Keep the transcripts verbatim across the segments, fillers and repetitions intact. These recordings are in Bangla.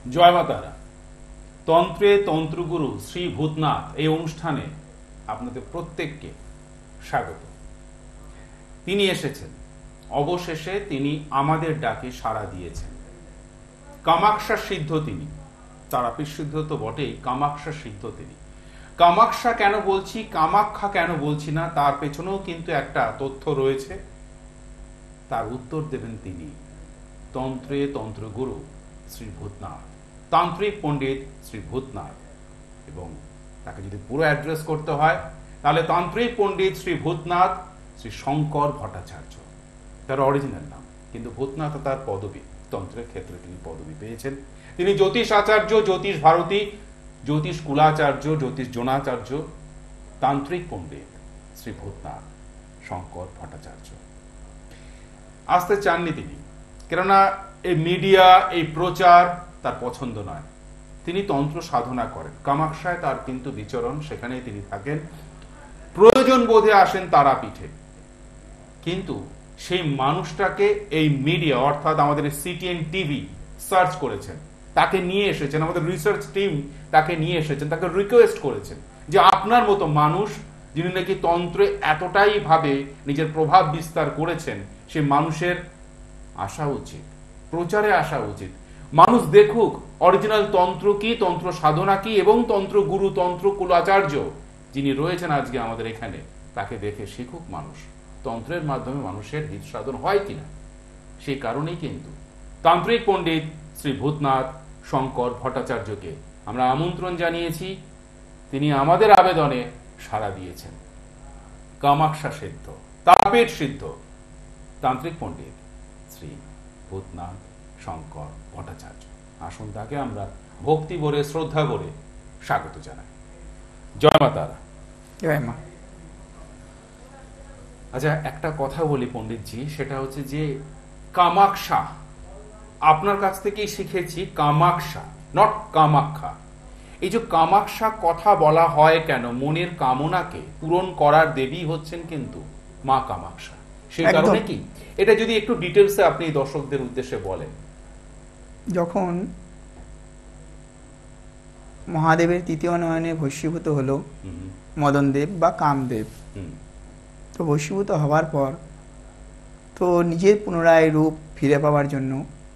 জয় মাতারা। তন্ত্রে তন্ত্রগুরু শ্রী ভূতনাথ এই অনুষ্ঠানে আপনাদের প্রত্যেককে স্বাগত। তিনি এসেছেন, অবশেষে তিনি আমাদের ডাকে সাড়া দিয়েছেন। কামাক্ষা সিদ্ধ তিনি, তারাপীঠ সিদ্ধ তো বটেই, কামাক্ষা সিদ্ধ তিনি। কামাক্ষা কেন বলছি, কামাক্ষা কেন বলছি না, তার পেছনেও কিন্তু একটা তথ্য রয়েছে, তার উত্তর দেবেন তিনি। তন্ত্রে তন্ত্রগুরু শ্রী ভূতনাথ, তান্ত্রিক পণ্ডিত শ্রী ভূতনাথ। এবং তাকে যদি পুরো অ্যাড্রেস করতে হয় তাহলে তান্ত্রিক পণ্ডিত শ্রী ভূতনাথ শ্রী শঙ্কর ভট্টাচার্য তার অরিজিনাল নাম, কিন্তু ভূতনাথ তার পদবী, তন্ত্রের ক্ষেত্রে তিনি পদবী পেয়েছেন। তিনি জ্যোতিষ আচার্য, জ্যোতিষ ভারতী, জ্যোতিষ কুলাচার্য, জ্যোতিষ জোনাচার্য, তান্ত্রিক পণ্ডিত শ্রী ভূতনাথ শঙ্কর ভট্টাচার্য। আসতে চাননি তিনি, কেননা এই মিডিয়া, এই প্রচার তার পছন্দ নয়। তিনি তন্ত্র সাধনা করেন, কামাক্ষায় তার কিন্তু বিচরণ, সেখানেই তিনি থাকেন। প্রয়োজন বোধে আসেন তারাপীঠে, কিন্তু সেই মানুষটাকে এই মিডিয়া অর্থাৎ আমাদের সিটিএন টিভি সার্চ করেছেন, তাকে নিয়ে এসেছেন, আমাদের রিসার্চ টিম তাকে নিয়ে এসেছেন, তাকে রিকোয়েস্ট করেছেন যে আপনার মতো মানুষ যিনি নাকি তন্ত্রে এতটাই ভাবে নিজের প্রভাব বিস্তার করেছেন, সে মানুষের আসা উচিত, প্রচারে আসা উচিত, মানুষ দেখুক অরিজিনাল তন্ত্র কি, তন্ত্র সাধনা কি, এবং তন্ত্র গুরু, তন্ত্র কুলাচার্য যিনি রয়েছেন আজকে আমাদের এখানে, তাকে দেখে শিখুক মানুষ তন্ত্রের মাধ্যমে মানুষের হিত সাধন হয় কিনা। সেই কারণেই কিন্তু তান্ত্রিক পণ্ডিত শ্রী ভূতনাথ শঙ্কর ভট্টাচার্যকে আমরা আমন্ত্রণ জানিয়েছি। তিনি আমাদের আবেদনে সাড়া দিয়েছেন। কামাক্ষা সিদ্ধ, তারাপীঠ সিদ্ধ তান্ত্রিক পণ্ডিত শ্রী ভূতনাথ শঙ্কর ভট্টাচার্য। আসুন তাকে আমরা ভক্তি ভরে, শ্রদ্ধা ভরে স্বাগত জানাই। জয় মা তারা। জয় মা। আচ্ছা, একটা কথা বলি পণ্ডিতজি, সেটা হচ্ছে যে কামাক্ষা, আপনার কাছ থেকেই শিখেছি কামাক্ষা, নট কামাক্ষা। এই যে কামাক্ষা কথা বলা হয় কেন, মনের কামনাকে পূরণ করার দেবী হচ্ছেন কিন্তু মা কামাক্ষা, সেই কারণে কি? এটা যদি একটু ডিটেলসে আপনি দর্শকদের উদ্দেশ্যে বলেন। যখন মহাদেবের তৃতীয় নয়নে ভস্মীভূত হলো মদনদেব বা কামদেব, তো ভস্মীভূত হওয়ার পর তো নিজের পুনরায় রূপ ফিরে পাওয়ার জন্য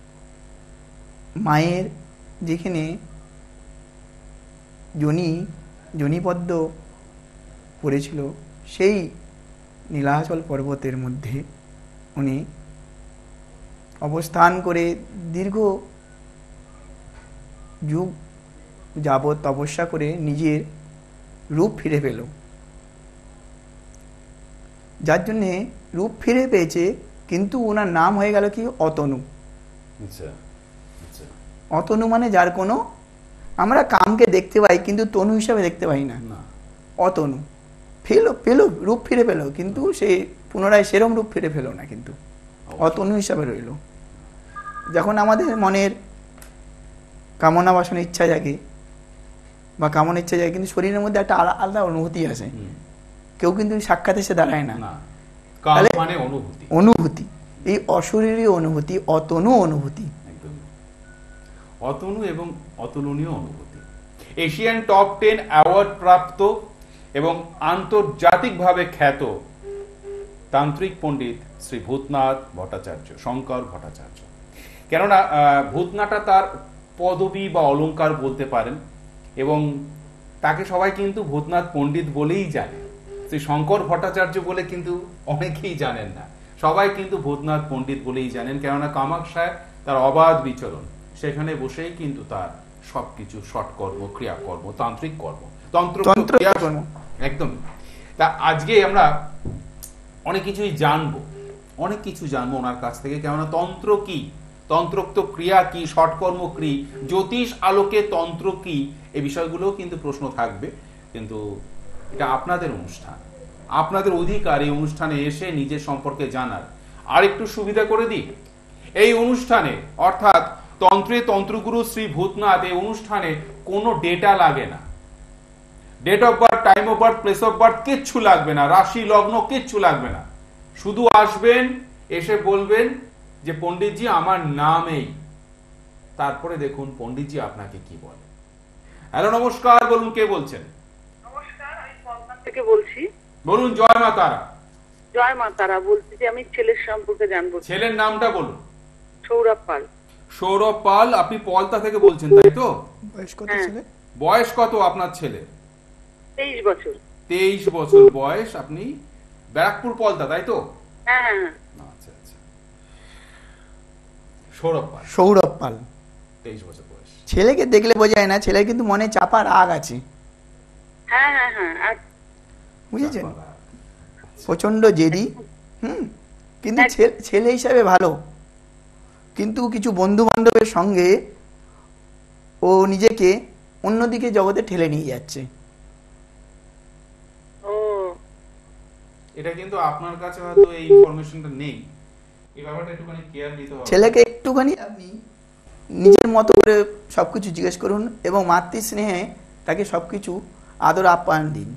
মায়ের যেখানে যোনি যোনিপদ্ম পড়েছিল, সেই নীলাচল পর্বতের মধ্যে উনি অবস্থান করে দীর্ঘ যুগ যাবৎ তপস্যা করে নিজের রূপ ফিরে পেল। যার জন্যে রূপ ফিরে পেয়েছে, কিন্তু ওনার নাম হয়ে গেল কি অতনু। অতনু মানে যার কোনো, আমরা কামকে দেখতে পাই কিন্তু তনু হিসাবে দেখতে পাই না। অতনু ফেলো পেল, রূপ ফিরে পেল, কিন্তু সে পুনরায় সেরম রূপ ফিরে পেল না, কিন্তু অতনু হিসাবে রইল। যখন আমাদের মনের কামনা বাসনা ইচ্ছা জাগে বা কামনা ইচ্ছা জাগে, কিন্তু শরীরের মধ্যে একটা আলাদা অনুভূতি আসে, কেউ কিন্তু সাক্ষাৎ এসে দাঁড়ায় না। অনুভূতি, এই অশরীরী অনুভূতি, অতনু অনুভূতি, অতনু এবং অতুলনীয় অনুভূতি। এশিয়ান টপ টেন অ্যাওয়ার্ড প্রাপ্ত এবং আন্তর্জাতিকভাবে খ্যাত তান্ত্রিক পণ্ডিত শ্রী ভূতনাথ ভট্টাচার্য, শঙ্কর ভট্টাচার্য। কেননা ভূতনাথটা তার পদবী বা অলংকার বলতে পারেন, এবং তাকে সবাই কিন্তু ভূতনাথ পণ্ডিত বলেই জানে। শ্রী শঙ্কর ভট্টাচার্য বলে কিন্তু অনেকেই জানেন না, সবাই কিন্তু ভূতনাথ পণ্ডিত বলেই জানেন। কেননা কামাক্ষায় তার অবাধ বিচরণ, সেখানে বসেই কিন্তু তার সবকিছু সৎকর্ম, ক্রিয়াকর্ম, তান্ত্রিক কর্ম, তন্ত্র কর্ম একদম। তা আজকে আমরা অনেক কিছুই জানবো, অনেক কিছু জানবো ওনার কাছ থেকে। কেননা তন্ত্র কি, তন্ত্রোক্ত ক্রিয়া কি, সৎকর্ম কি, জ্যোতিষ আলোকে তন্ত্র কি, এই বিষয়গুলোও কিন্তু প্রশ্ন থাকবে। কিন্তু এটা আপনাদের অনুষ্ঠান, আপনাদের অধিকার এই অনুষ্ঠানে এসে নিজের সম্পর্কে জানার। আর একটু সুবিধা করে দিই, এই অনুষ্ঠানে অর্থাৎ তন্ত্রে তন্ত্রগুরু শ্রী ভূতনাথ এই অনুষ্ঠানে কোনো ডেটা লাগে না, date of birth, time of birth, place of birth কিচ্ছু লাগবে না, রাশি লগ্ন কিচ্ছু লাগবে না। শুধু আসবেন, এসে বলবেন যে পণ্ডিতজি আমার নাম এই, তারপরে দেখুন পণ্ডিতজি আপনাকে কি বলে। হ্যালো, নমস্কার, বলুন কে বলছেন? নমস্কার, আমি কলকাতা থেকে বলছি। বলুন। জয় মা তারা। জয় মা তারা। বলছি যে আমি ছেলের সম্পর্কে জানবো। ছেলের নামটা বলুন। সৌরভ পাল। সৌরভ পাল, আপনি পলতা থেকে বলছেন তাই তো? বয়স কত হ্যাঁ। ছেলে? বয়স কত আপনার ছেলে? তেইশ বছর। তেইশ বছর বয়স। আপনি ব্যারাকপুর পলতা তাই তো? হ্যাঁ হ্যাঁ হ্যাঁ। আচ্ছা আচ্ছা। সৌরভ পাল, সৌরভ পাল, তেইশ বছর বয়স। ছেলেকে দেখলে বোঝা যায় না, ছেলের কিন্তু মনে চাপা রাগ আছে, হ্যাঁ হ্যাঁ হ্যাঁ। আর বুঝেছেন? প্রচন্ড জেদি। হুম কিন্তু ছে- ছেলে হিসাবে ভালো, কিন্তু কিছু বন্ধু বান্ধবের সঙ্গে ও নিজেকে অন্যদিকে জগতে ঠেলে নিয়ে যাচ্ছে। ও এটা কিন্তু আপনার কাছে হয়তো এই ইনফরমেশনটা নেই, এই ব্যাপারটা একটুখানি কেয়ার নিতে হবে। ছেলেকে একটুখানি আপনি নিজের মতো করে সবকিছু জিজ্ঞেস করুন এবং মাতৃ স্নেহে তাকে সবকিছু আদর আপ্যায়ন দিন।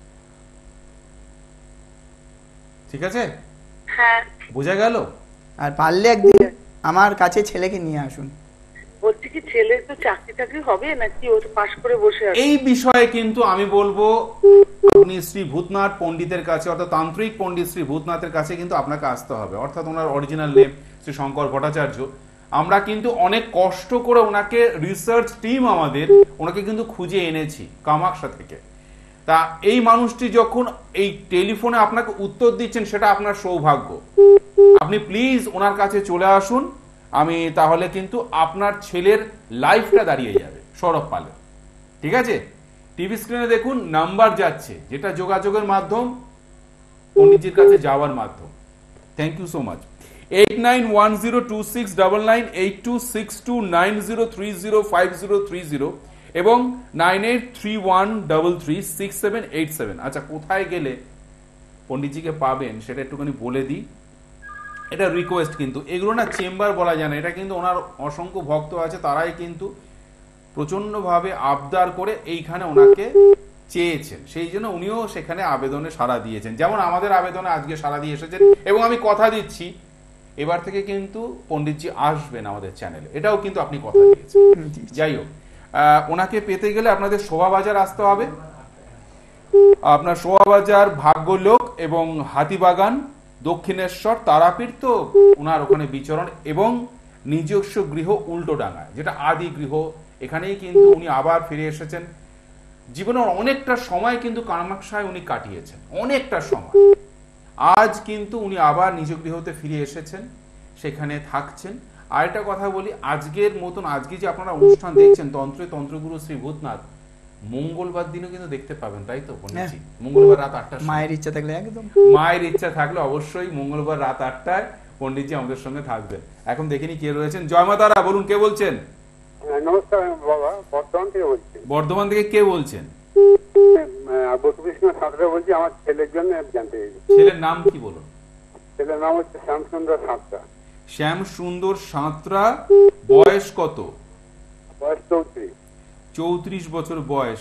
ঠিক আছে, হ্যাঁ। বোঝা গেল? আর পারলে একদিন আমার কাছে ছেলেকে নিয়ে আসুন। বলছি কি ছেলে তো চাকরি টাকরি হবে নাকি ও তো পাশ করে বসে আছে? এই বিষয়ে কিন্তু আমি বলবো আপনি শ্রী ভূতনাথ পণ্ডিতের কাছে, অর্থাৎ তান্ত্রিক পণ্ডিত শ্রী ভূতনাথের কাছে কিন্তু আপনাকে আসতে হবে, অর্থাৎ ওনার অরিজিনাল নেম শ্রী শঙ্কর ভট্টাচার্য। আমরা কিন্তু অনেক কষ্ট করে ওনাকে, রিসার্চ টিম আমাদের ওনাকে কিন্তু খুঁজে এনেছি কামাখ্যা থেকে। তা এই মানুষটি যখন এই টেলিফোনে আপনাকে উত্তর দিচ্ছেন, সেটা আপনার সৌভাগ্য। আপনি প্লিজ ওনার কাছে চলে আসুন, আমি তাহলে কিন্তু আপনার ছেলের লাইফটা দাঁড়িয়ে যাবে সৌরভ পালের। ঠিক আছে, টিভি স্ক্রিনে দেখুন নাম্বার যাচ্ছে, যেটা যোগাযোগের মাধ্যম, পণ্ডিতজির কাছে যাওয়ার মাধ্যম। Thank you so much. Eight nine one zero two six double nine eight two six two nine zero three zero five zero three zero এবং nine eight three one double three six seven eight seven. আচ্ছা, কোথায় গেলে পণ্ডিতজিকে পাবেন সেটা একটুখানি বলে দিই। এটা রিকোয়েস্ট, কিন্তু এগুলো না চেম্বার বলা যায় না, এটা কিন্তু ওনার অসংখ্য ভক্ত আছে, তারাই কিন্তু প্রচন্ডভাবে আবদার করে এইখানে ওনাকে চেয়েছেন, সেই জন্য উনিও সেখানে আবেদনে সাড়া দিয়েছেন, যেমন আমাদের আবেদনে আজকে সাড়া দিয়ে এসেছেন। এবং আমি কথা দিচ্ছি এবার থেকে কিন্তু পণ্ডিতজি আসবেন আমাদের চ্যানেলে, এটাও কিন্তু আপনি কথা দিয়েছেন। যাই হোক, আহ, ওনাকে পেতে গেলে আপনাদের শোভাবাজার আসতে হবে, আপনার শোভাবাজার, ভাগ্যলোক এবং হাতিবাগান, দক্ষিণেশ্বর, তারাপীঠ তো ওনার ওখানে বিচরণ, এবং নিজস্ব গৃহ উল্টোডাঙ্গায়, যেটা আদি গৃহ, এখানেই কিন্তু উনি আবার ফিরে এসেছেন। জীবনের অনেকটা সময় কিন্তু কামাখ্যায় উনি কাটিয়েছেন, অনেকটা সময়। আজ কিন্তু উনি আবার নিজ গৃহতে ফিরে এসেছেন, সেখানে থাকছেন। আর একটা কথা বলি, আজকের মতন আজকে যে আপনারা অনুষ্ঠান দেখছেন তন্ত্রে তন্ত্রগুরু শ্রী ভূতনাথ, মঙ্গলবার দিনও কিন্তু দেখতে পাবেন, তাই তো পণ্ডিতজি? মঙ্গলবার রাত আটটার সময়। মায়ের ইচ্ছা থাকলে একদম, মায়ের ইচ্ছা থাকলে অবশ্যই মঙ্গলবার রাত আটটায় পণ্ডিতজি আমাদের সঙ্গে থাকবেন। এখন দেখিনি কে রয়েছেন। জয় মা তারা, বলুন কে বলছেন? নমস্কার বাবা, বর্ধমান থেকে বলছি। বর্ধমান থেকে কে বলছেন? বসুকৃষ্ণ সাঁতরা বলছি, আমার ছেলের জন্য জানতে চাইছি। ছেলের নাম কি বলুন? ছেলের নাম হচ্ছে শ্যামসুন্দর সাঁতরা। শ্যাম সুন্দর সাঁতরা। বয়স কত? বয়স চৌত্রিশ। চৌত্রিশ বছর বয়স।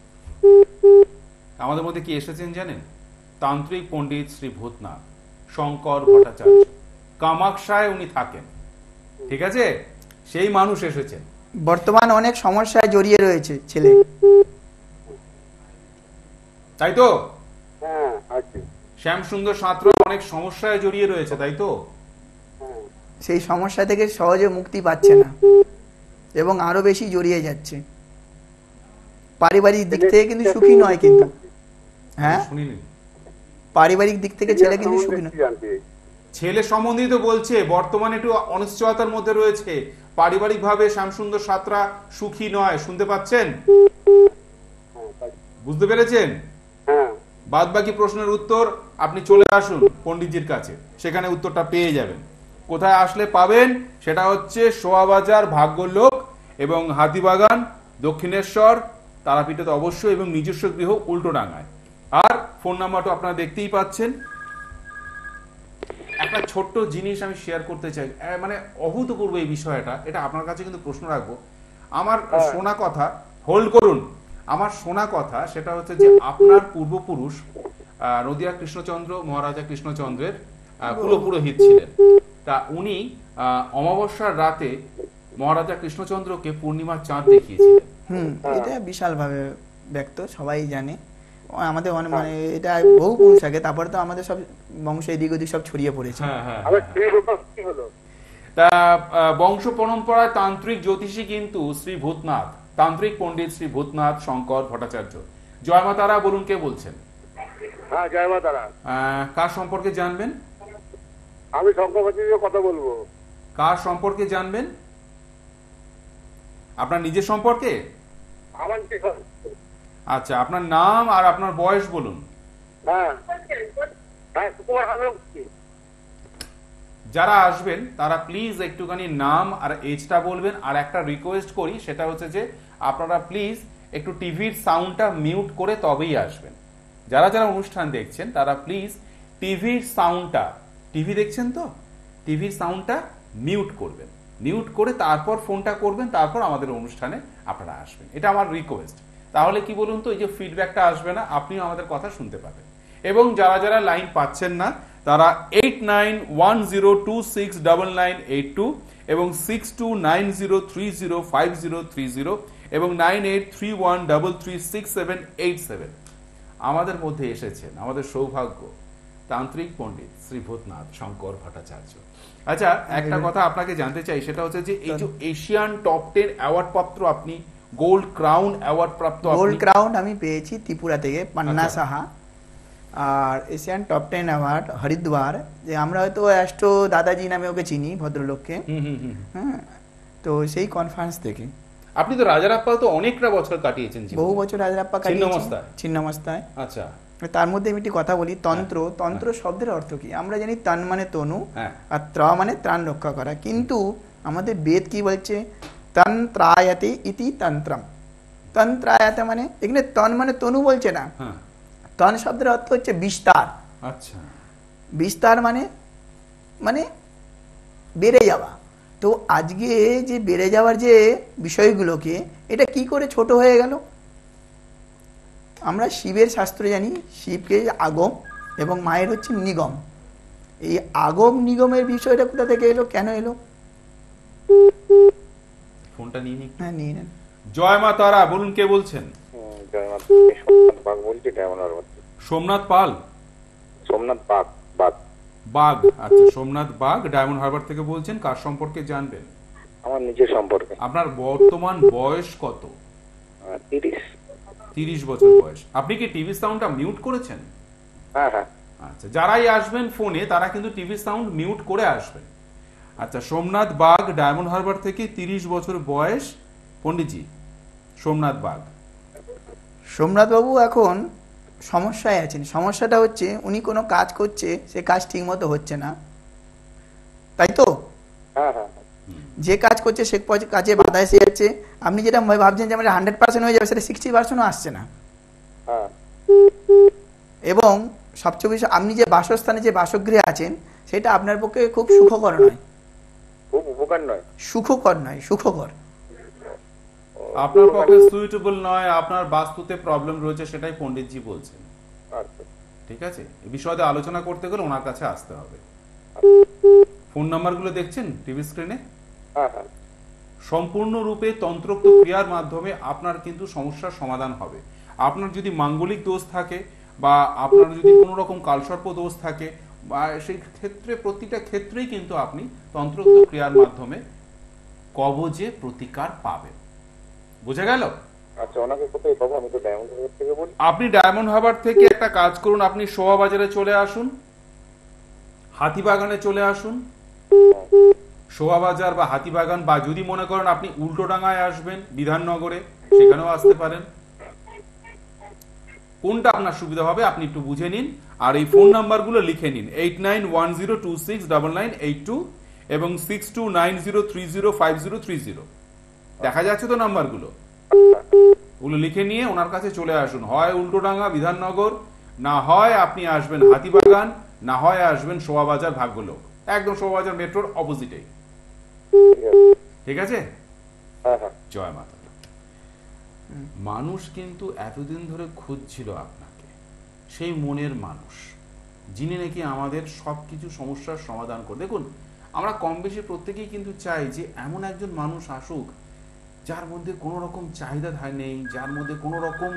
আমাদের মধ্যে কি এসেছেন জানেন? তান্ত্রিক পণ্ডিত শ্রী ভূতনাথ শঙ্কর ভট্টাচার্য, কামাখ্যায় উনি থাকেন। ঠিক আছে, সেই মানুষ এসেছেন। বর্তমান অনেক সমস্যায় জড়িয়ে রয়েছে ছেলে, তাই তো? হ্যাঁ আছে। শ্যাম সুন্দর সাঁতরা অনেক সমস্যায় জড়িয়ে রয়েছে, তাই তো? হ্যাঁ। সেই সমস্যা থেকে সহজে মুক্তি পাচ্ছে না এবং আরো বেশি জড়িয়ে যাচ্ছে। পারিবারিক দিক থেকে কিন্তু সুখী নয়, কিন্তু হ্যাঁ শুনিনি। পারিবারিক দিক থেকে ছেলে কিন্তু সুখী নয়। জানতে চাইছি। ছেলে সম্বন্ধিত বলছে বর্তমানে একটু অনিশ্চয়তার মধ্যে রয়েছে, পারিবারিক ভাবে শ্যামসুন্দর সাঁতরা সুখী নয়। শুনতে পাচ্ছেন? হ্যাঁ, পাই। বুঝতে পেরেছেন? হ্যাঁ। বাদ বাকি প্রশ্নের উত্তর আপনি চলে আসুন পণ্ডিতজির কাছে, সেখানে উত্তরটা পেয়ে যাবেন। কোথায় আসলে পাবেন সেটা হচ্ছে শোভাবাজার, ভাগ্যলোক এবং হাতিবাগান, দক্ষিণেশ্বর, তারাপীঠে তো অবশ্যই, এবং নিজস্ব গৃহ উল্টোডাঙ্গায়। আর ফোন নাম্বারটা আপনারা দেখতেই পাচ্ছেন। একটা ছোট্ট জিনিস আমি শেয়ার করতে চাই, আহ, মানে অভূতপূর্ব এই বিষয়টা, এটা আপনার কাছে কিন্তু প্রশ্ন রাখবো। আমার শোনা কথা, হোল্ড করুন, আমার শোনা কথা সেটা হচ্ছে যে আপনার পূর্বপুরুষ আহ, নদিয়া কৃষ্ণচন্দ্র মহারাজা কৃষ্ণচন্দ্রের আহ, কুলপুরোহিত ছিলেন। তা উনি আহ, অমাবস্যার রাতে মহারাজা কৃষ্ণচন্দ্রকে পূর্ণিমার চাঁদ দেখিয়েছিলেন। হুম হ্যাঁ। এটা বিশাল ভাবে ব্যক্ত, সবাই জানে। ও আমাদের অনেক মানে এটা বহু পুরুষ আগে, তারপরে তো আমাদের সব বংশ এদিক ওদিক সব ছড়িয়ে পড়েছে। হ্যাঁ হ্যাঁ আমার হ্যাঁ। ছেলে ব্যাপার কি হলো? তা আহ, বংশ পরম্পরায় তান্ত্রিক জ্যোতিষী কিন্তু শ্রী ভূতনাথ, তান্ত্রিক পণ্ডিত শ্রী ভূতনাথ শঙ্কর ভট্টাচার্য। জয় মা তারা, বলুন কে বলছেন? হ্যাঁ, জয় মা তারা। আহ, কার সম্পর্কে জানবেন? আমি শঙ্করবাচির কথা বলবো। কার সম্পর্কে জানবেন? আপনার নিজের সম্পর্কে? আমার কি খবর? আচ্ছা, আপনার নাম আর আপনার বয়স বলুন। হ্যাঁ হ্যাঁ, তোমার আমি কি? যারা আসবেন তারা প্লিজ একটুখানি নাম আর এজটা বলবেন। আর একটা রিকোয়েস্ট করি, সেটা হচ্ছে যে আপনারা প্লিজ একটু টিভির সাউন্ডটা মিউট করে তবেই আসবেন। যারা যারা অনুষ্ঠান দেখছেন তারা প্লিজ টিভির সাউন্ডটা, টিভি দেখছেন তো, টিভির সাউন্ডটা মিউট করবেন, মিউট করে তারপর ফোনটা করবেন, তারপর আমাদের অনুষ্ঠানে আপনারা আসবেন। এটা আমার রিকোয়েস্ট। তাহলে কি বলুন তো, এই যে ফিডব্যাকটা আসবে না, আপনিও আমাদের কথা শুনতে পাবেন। এবং যারা যারা লাইন পাচ্ছেন না তারা eight nine one zero two six double nine eight two এবং six two nine zero three zero five zero three zero এবং nine eight three one double three six seven eight seven আমাদের মধ্যে এসেছেন আমাদের সৌভাগ্য তান্ত্রিক পণ্ডিত শ্রী ভূতনাথ শঙ্কর ভট্টাচার্য। আচ্ছা, একটা কথা আপনাকে জানতে চাই, সেটা হচ্ছে যে এই যে এশিয়ান টপ টেন অ্যাওয়ার্ড পত্র আপনি, গোল্ড ক্রাউন অ্যাওয়ার্ড প্রাপ্ত গোল্ড আপনি, ক্রাউন আমি পেয়েছি ত্রিপুরা থেকে, পান্না আচ্ছা। সাহা। আর Asian top ten award Haridwar, যে আমরা হয়তো অ্যাস্ট্রো দাদাজি নামে ওকে চিনি, ভদ্রলোককে। হুম হুম হুম। হ্যাঁ, তো সেই কনফারেন্স থেকে আপনি তো রাজারাপ্পা তো অনেকটা বছর কাটিয়েছেন জীবনে। বহু বছর রাজরাপ্পা কাটিয়েছি ছিন্নমস্তায়। ছিন্নমস্তায়। আচ্ছা। তার মধ্যে আমি একটি কথা বলি, তন্ত্র তন্ত্র শব্দের অর্থ কি? আমরা জানি তন মানে তনু, হ্যাঁ। আর ত্র মানে ত্রাণ রক্ষা করা, কিন্তু আমাদের বেদ কি বলছে? তন্ত্রায়তে ইতি তন্ত্রম। তন্ত্রায়তে মানে এখানে তন মানে তনু বলছে না, হ্যাঁ। তন শব্দের অর্থ হচ্ছে বিস্তার। আচ্ছা। বিস্তার মানে মানে বেড়ে যাওয়া। তো আজকে যে বেড়ে যাওয়ার যে বিষয়গুলোকে, এটা কি করে ছোট হয়ে গেল? আমরা শিবের শাস্ত্রে জানি শিবকে আগম এবং মায়ের হচ্ছে নিগম। এই আগম নিগমের বিষয়টা কোথা থেকে এলো, কেন এলো? ফোনটা নিয়ে নিই। হ্যাঁ, নিয়ে নেন। জয় মা তারা, বলুন কে বলছেন? জয় মা, সোমনাথ বাগ বলছি, ডায়মন্ড হারবার। সোমনাথ পাল? সোমনাথ বাগ বাগ বাগ। আচ্ছা, সোমনাথ বাগ ডায়মন্ড হারবার থেকে বলছেন। কার সম্পর্কে জানবেন? আমার নিজের সম্পর্কে। আপনার বর্তমান বয়স কত? তিরিশ। তিরিশ বছর বয়স। আপনি কি টিভি সাউন্ডটা মিউট করেছেন? হ্যাঁ হ্যাঁ। আচ্ছা, যারাই আসবেন ফোনে তারা কিন্তু টিভি সাউন্ড মিউট করে আসবেন। আচ্ছা, সোমনাথ বাগ ডায়মন্ড হারবার থেকে, তিরিশ বছর বয়স, পণ্ডিতজি সোমনাথ বাগ। সোমনাথবাবু এখন সমস্যায় আছেন। সমস্যাটা হচ্ছে উনি কোনো কাজ করছে, সে কাজ ঠিক মতো হচ্ছে না, তাই তো? হ্যাঁ হ্যাঁ। যে কাজ করছে সে কাজে বাধা এসে যাচ্ছে। আপনি যেটা ভাবছেন যে আমার হান্ড্রেড পার্সেন্ট হয়ে যাবে, সেটা সিক্সটি পার্সেন্টও আসছে না। হ্যাঁ। এবং সবচেয়ে বেশি আপনি যে বাসস্থানে যে বাসগৃহে আছেন, সেটা আপনার পক্ষে খুব সুখকর নয়। খুব উপকার নয়? সুখকর নয়, সুখকর। আপনার পক্ষে সুইটেবল নয়, আপনার বাস্তুতে প্রবলেম রয়েছে, সেটাই পণ্ডিতজি বলছেন। আচ্ছা। ঠিক আছে, এই বিষয়ে আলোচনা করতে গেলে ওনার কাছে আসতে হবে। ফোন নাম্বারগুলো দেখছেন টিভি স্ক্রিনে? হ্যাঁ হ্যাঁ। সম্পূর্ণরূপে তন্ত্রোক্ত ক্রিয়ার মাধ্যমে আপনার কিন্তু সমস্যার সমাধান হবে। আপনার যদি মাঙ্গলিক দোষ থাকে, বা আপনার যদি কোনো রকম কালসর্প দোষ থাকে, বা সেই ক্ষেত্রে প্রতিটা ক্ষেত্রেই কিন্তু আপনি তন্ত্রোক্ত ক্রিয়ার মাধ্যমে কবজে প্রতিকার পাবেন। বুঝে গেল? আচ্ছা, ওনাকে কোথায় পাবো? আমি তো ডায়মন্ড হারবার থেকে বলি। আপনি ডায়মন্ড হারবার থেকে একটা কাজ করুন, আপনি শোভা বাজারে চলে আসুন, হাতিবাগানে চলে আসুন। শোভা বাজার বা হাতিবাগান, বা যদি মনে করেন আপনি উল্টোডাঙ্গায় আসবেন, বিধাননগরে, সেখানেও আসতে পারেন। কোনটা আপনার সুবিধা হবে আপনি একটু বুঝে নিন। আর এই ফোন নাম্বারগুলো লিখে নিন, eight nine one zero two six double nine eight two এবং six two nine zero three zero five zero three zero. দেখা যাচ্ছে তো নাম্বারগুলো? ওগুলো লিখে নিয়ে ওনার কাছে চলে আসুন। হয় উল্টোডাঙ্গা বিধাননগর, না হয় আপনি আসবেন হাতিবাগান, না হয় আসবেন শোভাবাজার ভাগ্যলোক, একদম শোভাবাজার মেট্রোর অপোজিটে। ঠিক আছে? হ্যাঁ হ্যাঁ। জয় মাতা। মানুষ কিন্তু এতদিন ধরে খুঁজছিল আপনাকে, সেই মনের মানুষ যিনি নাকি আমাদের সবকিছু সমস্যার সমাধান করে। দেখুন, আমরা কম বেশি প্রত্যেকেই কিন্তু চাই যে এমন একজন মানুষ আসুক যার মধ্যে কোনো রকম চাহিদা ধার নেই, যার মধ্যে কোনো রকম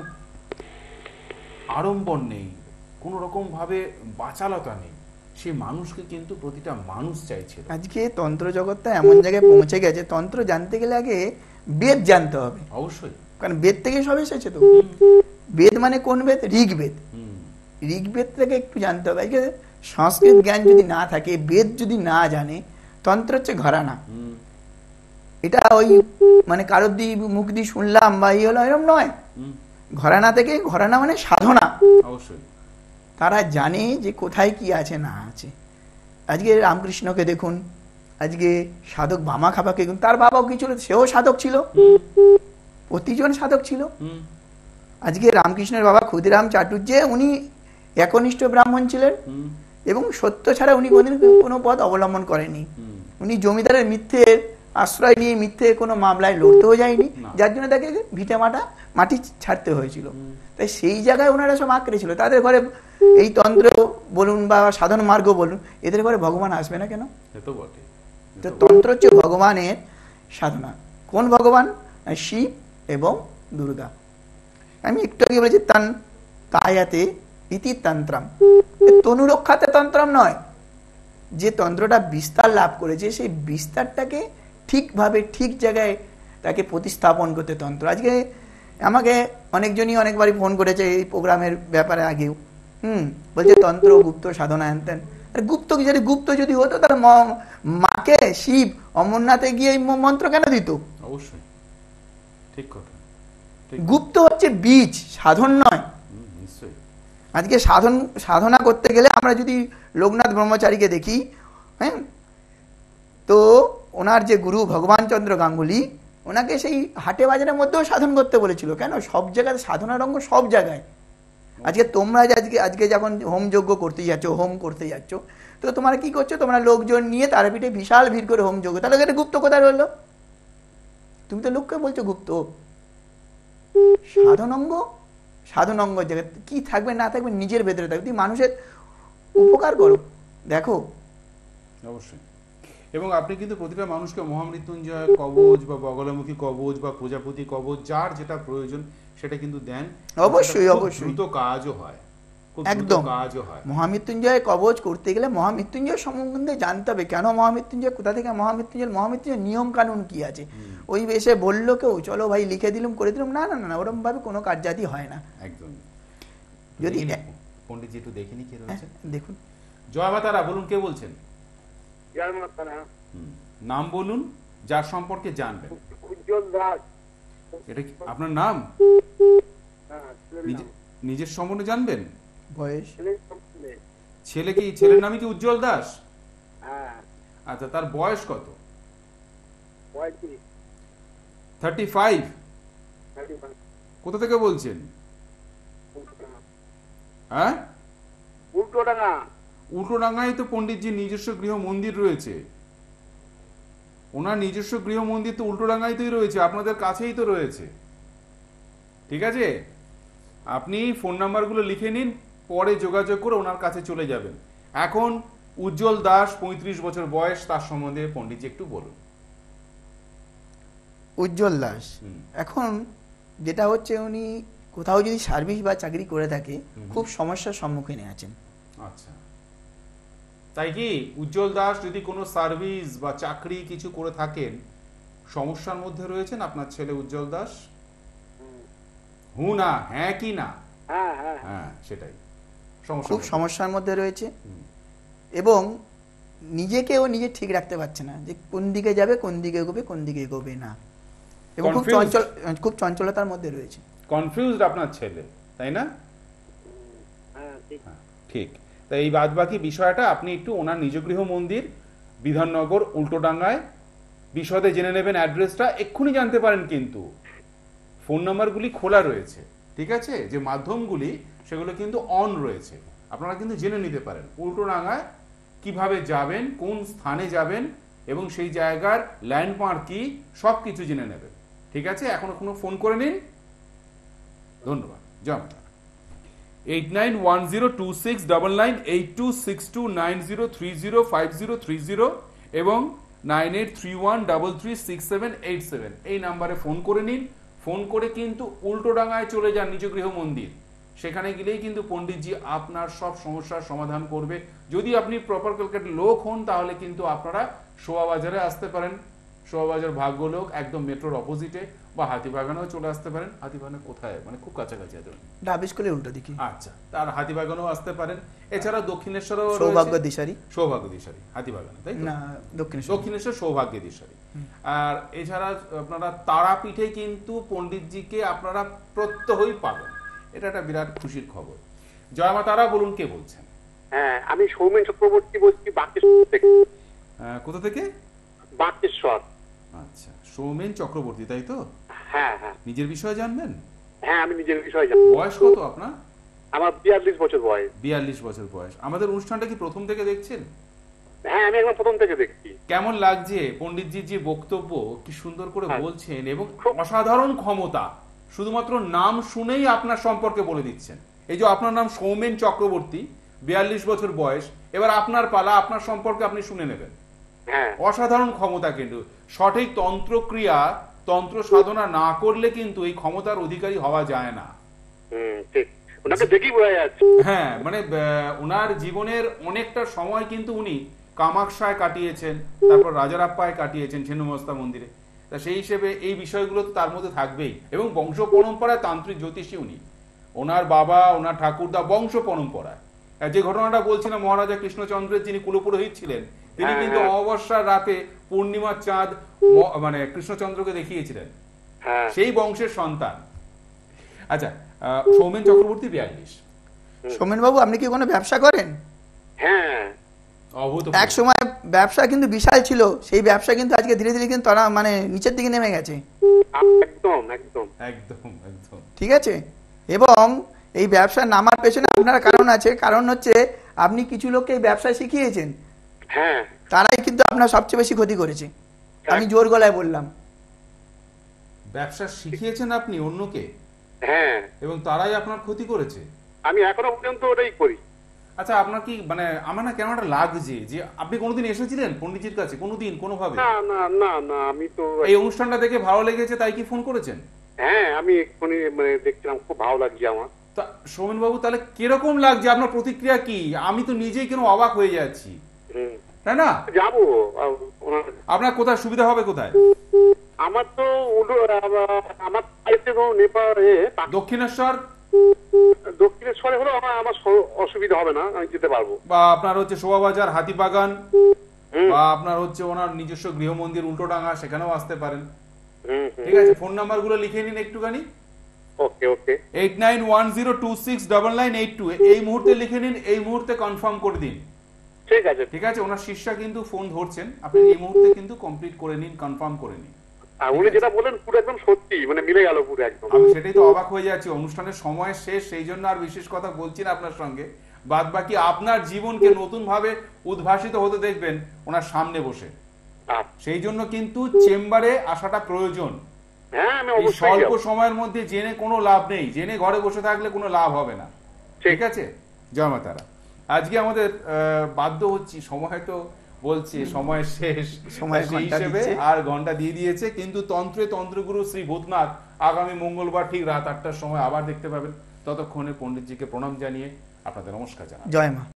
আড়ম্বর নেই, কোনো রকম ভাবে বাচালতা নেই। সেই মানুষকে কিন্তু প্রতিটা মানুষ চাইছিল। আজকে তন্ত্র জগৎটা এমন জায়গায় পৌঁছে গেছে, তন্ত্র জানতে গেলে আগে বেদ জানতে হবে। অবশ্যই, কারণ বেদ থেকে সব এসেছে। তো বেদ মানে কোন বেদ? ঋগ্বেদ। ঋগ্বেদটাকে একটু জানতে হবে। আজকে সংস্কৃত জ্ঞান যদি না থাকে, বেদ যদি না জানে, তন্ত্র হচ্ছে ঘরানা। এটা ওই মানে কারোর দিয়ে মুখ দিয়ে শুনলাম বা এই হলো এরকম নয়। ঘরানা থেকে, ঘরানা মানে সাধনা। অবশ্যই তারা জানে যে কোথায় কি আছে না আছে। আজকে রামকৃষ্ণকে দেখুন, আজকে সাধক বামা খাপাকে দেখুন, তার বাবাও কি ছিল? সেও সাধক ছিল, প্রতিজন সাধক ছিল। আজকে রামকৃষ্ণের বাবা ক্ষুদিরাম চাটুর্যে, উনি একনিষ্ঠ ব্রাহ্মণ ছিলেন এবং সত্য ছাড়া উনি কোনদিন কোনো পথ অবলম্বন করেনি। উনি জমিদারের মিথ্যের আশ্রয় নিয়ে মিথ্যে কোনো মামলায় লড়তেও যায়নি, যার জন্য তাকে ভিটে মাটা মাটি ছাড়তে হয়েছিল। তাই সেই জায়গায় ওনারা সব আঁকড়ে ছিল। তাদের ঘরে এই তন্ত্র বলুন বা সাধন মার্গ বলুন, এদের ঘরে ভগবান আসবে না কেন? তো তন্ত্র হচ্ছে ভগবানের সাধনা। কোন ভগবান? শিব এবং দুর্গা। আমি একটু আগে বলেছি তান তায়াতে ইতি তন্ত্রম, তনু রক্ষাতে তন্ত্রম নয়। যে তন্ত্রটা বিস্তার লাভ করেছে সেই বিস্তারটাকে ঠিকভাবে ঠিক জায়গায় তাকে প্রতিস্থাপন করতে তন্ত্র। আজকে আমাকে অনেকজনই অনেকবারই ফোন করেছে এই প্রোগ্রামের ব্যাপারে আগেও, হুম বলছে তন্ত্র গুপ্ত সাধনা আনতেন। আর গুপ্ত কি? যদি গুপ্ত যদি হতো তাহলে মাকে শিব অমরনাথে গিয়ে এই মন্ত্র কেন দিত? অবশ্যই ঠিক কথা। গুপ্ত হচ্ছে বীজ, সাধন নয়। আজকে সাধন সাধনা করতে গেলে আমরা যদি লোকনাথ ব্রহ্মচারীকে দেখি, হ্যাঁ, তো ওনার যে গুরু ভগবান চন্দ্র গাঙ্গুলি, ওনাকে সেই হাটে বাজারের মধ্যেও সাধন করতে বলেছিল। কেন? সব জায়গায় সাধনার অঙ্গ সব জায়গায়। আজকে তোমরা যে আজকে আজকে যখন হোম যজ্ঞ করতে যাচ্ছ, হোম করতে যাচ্ছ, তো তোমরা কি করছো? তোমরা লোকজন নিয়ে তারাপীঠে বিশাল ভিড় করে হোম যজ্ঞ। তাহলে এটা গুপ্ত কোথায় রইল? তুমি তো লোককে বলছো গুপ্ত। সাধন অঙ্গ, সাধন অঙ্গ জায়গায় কি থাকবে না থাকবে নিজের ভেতরে থাকবে। তুমি মানুষের উপকার করো, দেখো। অবশ্যই। এবং আপনি কিন্তু প্রতিটা মানুষকে মহামৃত্যুঞ্জয় কবচ বা বগলামুখী কবচ বা প্রজাপতি কবচ, যার যেটা প্রয়োজন সেটা কিন্তু দেন। অবশ্যই অবশ্যই দ্রুত কাজও হয়, একদম কাজও হয়। মহামৃত্যুঞ্জয় কবচ করতে গেলে মহামৃত্যুঞ্জয় সম্বন্ধে জানতে হবে। কেন মহামৃত্যুঞ্জয়, কোথা থেকে মহামৃত্যুঞ্জয়, মহামৃত্যুঞ্জয় নিয়ম কানুন কি আছে। ওই এসে বললো কেউ চলো ভাই লিখে দিলাম করে দিলাম, না না না, ওরকম ভাবে কোনো কার্যাদি হয় না। একদম। যদি পণ্ডিতজি একটু দেখিনি কি রয়েছে, দেখুন। জয় মাতারা, বলুন কে বলছেন? জয় মাতারা। নাম বলুন, যার সম্পর্কে জানবেন। উজ্জ্বল দাস। এটা কি আপনার নাম? নিজের সম্বন্ধে জানবেন? বয়স? ছেলে কি, ছেলের নামই কি উজ্জ্বল দাস? আচ্ছা, তার বয়স কত? Thirty five. কোথা থেকে বলছেন? হ্যাঁ, উল্টোডাঙ্গা। উল্টোডাঙ্গায় তো পণ্ডিতজির নিজস্ব গৃহ মন্দির রয়েছে। ওনার নিজস্ব গৃহ মন্দির তো উল্টোডাঙ্গাইতেই রয়েছে, আপনাদের কাছেই তো রয়েছে। ঠিক আছে, আপনি ফোন নাম্বারগুলো লিখে নিন, পরে যোগাযোগ করে ওনার কাছে চলে যাবেন। এখন উজ্জ্বল দাস, পঁয়ত্রিশ বছর বয়স, তার সম্বন্ধে পণ্ডিতজি একটু বলুন। উজ্জ্বল দাস এখন যেটা হচ্ছে, উনি কোথাও যদি সার্ভিস বা চাকরি করে থাকে, খুব সমস্যার সম্মুখীন আছেন। আচ্ছা, তাই কি উজ্জ্বল দাস যদি কোনো সার্ভিস বা চাকরি কিছু করে থাকেন, সমস্যার মধ্যে রয়েছেন আপনার ছেলে উজ্জ্বল দাস? হু না, হ্যাঁ কি না? হ্যাঁ হ্যাঁ হ্যাঁ, সেটাই, খুব সমস্যার মধ্যে রয়েছে এবং নিজেকেও নিজে ঠিক রাখতে পারছে না যে কোন দিকে যাবে, কোন দিকে এগোবে, কোন দিকে এগোবে না, এবং খুব চঞ্চল, খুব চঞ্চলতার মধ্যে রয়েছে। কনফিউজড আপনার ছেলে, তাই না? ঠিক। তাই এই বাদ বাকি বিষয়টা আপনি একটু ওনার নিজ গৃহ মন্দির বিধাননগর উল্টোডাঙ্গায় বিশদে জেনে নেবেন। অ্যাড্রেসটা এক্ষুনি জানতে পারেন, কিন্তু ফোন নাম্বারগুলি খোলা রয়েছে। ঠিক আছে, যে মাধ্যমগুলি সেগুলো কিন্তু অন রয়েছে, আপনারা কিন্তু জেনে নিতে পারেন উল্টোডাঙ্গায় কিভাবে যাবেন, কোন স্থানে যাবেন এবং সেই জায়গার ল্যান্ডমার্ক কি, সব কিছু জেনে নেবেন। ঠিক আছে, এখন কোনো ফোন করে নিন। ধন্যবাদ। জয় মাতা। Eight nine one zero two six double nine eight two six two nine zero three zero five zero three zero এবং nine eight three one double three six seven eight seven এই নাম্বারে ফোন করে নিন। ফোন করে কিন্তু উল্টোডাঙায় চলে যান, নিজ গৃহ মন্দির, সেখানে গেলেই কিন্তু পণ্ডিতজি আপনার সব সমস্যার সমাধান করবে। যদি আপনি প্রপার ক্যালকাটার লোক হন তাহলে কিন্তু আপনারা শোভাবাজারে আসতে পারেন, শোভাবাজার ভাগ্যলোক একদম মেট্রোর অপোজিটে, বা হাতিবাগানেও চলে আসতে পারেন। হাতিবাগানে কোথায়, মানে খুব কাছাকাছি আছে? ডাব স্কুলের উল্টো দিকে। আচ্ছা, তার হাতিবাগানেও আসতে পারেন। এছাড়া দক্ষিণেশ্বরও সৌভাগ্য দিশারি, সৌভাগ্য দিশারি হাতিবাগানে, তাই না দক্ষিণেশ্বর, দক্ষিণেশ্বর সৌভাগ্য দিশারি। আর এছাড়া আপনারা তারাপীঠে কিন্তু পণ্ডিতজিকে আপনারা প্রত্যহই পাবেন, এটা একটা বিরাট খুশির খবর। জয় মা তারা, বলুন কে বলছেন? হ্যাঁ, আমি সৌমেন চক্রবর্তী বলছি বাকেশ্বর থেকে। আহ, কোথা থেকে? বাকেশ্বর। আচ্ছা, সৌমেন চক্রবর্তী, তাই তো? হ্যাঁ হ্যাঁ নিজের বিষয়ে জানবেন? হ্যাঁ, আমি নিজের বিষয়ে জানি। বয়স কত আপনার? আমার বিয়াল্লিশ বছর বয়স। বিয়াল্লিশ বছর বয়স। আমাদের অনুষ্ঠানটা কি প্রথম থেকে দেখছেন? হ্যাঁ, আমি একদম প্রথম থেকে দেখছি। কেমন লাগছে পণ্ডিতজির যে বক্তব্য, কি সুন্দর করে হ্যাঁ। বলছেন, এবং অসাধারণ ক্ষমতা, শুধুমাত্র নাম শুনেই আপনার সম্পর্কে বলে দিচ্ছেন। এই যে আপনার নাম সৌমেন চক্রবর্তী, বিয়াল্লিশ বছর বয়স, এবার আপনার পালা, আপনার সম্পর্কে আপনি শুনে নেবেন। হ্যাঁ, অসাধারণ ক্ষমতা, কিন্তু সঠিক তন্ত্রক্রিয়া, তন্ত্র সাধনা না করলে কিন্তু এই ক্ষমতার অধিকারী হওয়া যায় না। হুম, ঠিক। ওনাকে দেখেই বোঝা যাচ্ছে। হ্যাঁ, মানে আহ, ওনার জীবনের অনেকটা সময় কিন্তু উনি কামাক্ষায় কাটিয়েছেন, তারপর রাজারাপ্পায় কাটিয়েছেন, ছেন্নমস্তা মন্দিরে। তা সেই হিসেবে এই বিষয়গুলো তো তার মধ্যে থাকবেই। এবং বংশ পরম্পরায় তান্ত্রিক জ্যোতিষী উনি, ওনার বাবা, ওনার ঠাকুরদা বংশ পরম্পরায়। আর যে ঘটনাটা বলছিলাম, মহারাজা কৃষ্ণচন্দ্রের যিনি কুলপুরোহিত ছিলেন, তিনি কিন্তু অমাবস্যার রাতে পূর্ণিমার চাঁদ ম- মানে কৃষ্ণচন্দ্রকে দেখিয়েছিলেন, হ্যাঁ, সেই বংশের সন্তান। আচ্ছা, আহ, সৌমেন চক্রবর্তী বিয়াল্লিশ। সোমেন বাবু, আপনি কি কোনো ব্যবসা করেন? হ্যাঁ। অভূতপূর্ব। এক সময় ব্যবসা কিন্তু বিশাল ছিল, সেই ব্যবসা কিন্তু আজকে ধীরে ধীরে কিন্তু তারা মানে নিচের দিকে নেমে গেছে। একদম একদম একদম একদম ঠিক আছে, এবং এই ব্যবসা নামার পেছনে আপনার কারণ আছে। কারণ হচ্ছে আপনি কিছু লোককে এই ব্যবসা শিখিয়েছেন, হ্যাঁ, তারাই কিন্তু আপনার সবচেয়ে বেশি ক্ষতি করেছে। আমি জোর গলায় বললাম, ব্যবসা শিখিয়েছেন আপনি অন্যকে, হ্যাঁ, এবং তারাই আপনার ক্ষতি করেছে। আমি এখনো পর্যন্ত ওটাই করি। আচ্ছা, আপনার কি মানে আমার না কেমন একটা লাগছে যে আপনি কোনোদিন এসেছিলেন পণ্ডিতজির কাছে, কোনোদিন কোনোভাবে? না না না না, আমি তো এই অনুষ্ঠানটা দেখে ভালো লেগেছে তাই কি ফোন করেছেন? হ্যাঁ, আমি এক্ষুনি মানে দেখছিলাম, খুব ভালো লাগছে আমার। তা সৌমেন বাবু, তাহলে কিরকম লাগছে, আপনার প্রতিক্রিয়া কি? আমি তো নিজেই কেন অবাক হয়ে যাচ্ছি, হুম, তাই না? যাবো। আহ, ওনার- আপনার কোথায় সুবিধা হবে, কোথায়? আমার তো উল্টো- আহ, আমার বাড়িতে তো নেপাল এ, পাক- দক্ষিণেশ্বর, দক্ষিণেশ্বরে হলেও আমার আমার স- অসুবিধা হবে না, আমি যেতে পারবো। বা আপনার হচ্ছে শোভাবাজার, হাতিবাগান, হুম, বা আপনার হচ্ছে ওনার নিজস্ব গৃহ মন্দির উল্টোডাঙ্গা, সেখানেও আসতে পারেন। হুম, হুম। ঠিক আছে, ফোন নাম্বার গুলো লিখে নিন একটুখানি। Okay okay. Eight nine one zero two six double nine eight two, এই মুহূর্তে লিখে নিন, এই মুহূর্তে কনফার্ম করে দিন। ঠিক আছে। ঠিক আছে, ওনার শিষ্যা কিন্তু ফোন ধরছেন, আপনি এই মুহূর্তে কিন্তু কমপ্লিট করে নিন, কনফার্ম করে নিন। আর উনি যেটা বলেন পুরো একদম সত্যি, মানে মিলে গেল পুরো একদম। আমি সেটাই তো অবাক হয়ে যাচ্ছি, অনুষ্ঠানের সময় শেষ, সেই জন্য আর বিশেষ কথা বলছি না আপনার সঙ্গে। বাদ বাকি আপনার জীবনকে নতুন ভাবে উদ্ভাসিত হতে দেখবেন ওনার সামনে বসে। আচ্ছা। সেই জন্য কিন্তু চেম্বারে আসাটা প্রয়োজন। হ্যাঁ, আমি এই অবশ্যই স্বল্প যাবো। সময়ের মধ্যে জেনে কোনো লাভ নেই, জেনে ঘরে বসে থাকলে কোনো লাভ হবে না। ঠিক আছে, জয় মা তারা। আজকে আমাদের আহ, বাধ্য হচ্ছি, সময় তো বলছি সময় শেষ, সময় সেই ঘন্টা হিসেবে দিচ্ছে। আর ঘন্টা দিয়ে দিয়েছে। কিন্তু তন্ত্রে তন্ত্রগুরু শ্রী ভূতনাথ আগামী মঙ্গলবার ঠিক রাত আটটার সময় আবার দেখতে পাবেন। ততক্ষণে পণ্ডিতজিকে প্রণাম জানিয়ে আপনাদের নমস্কার জানাই। জয় মা।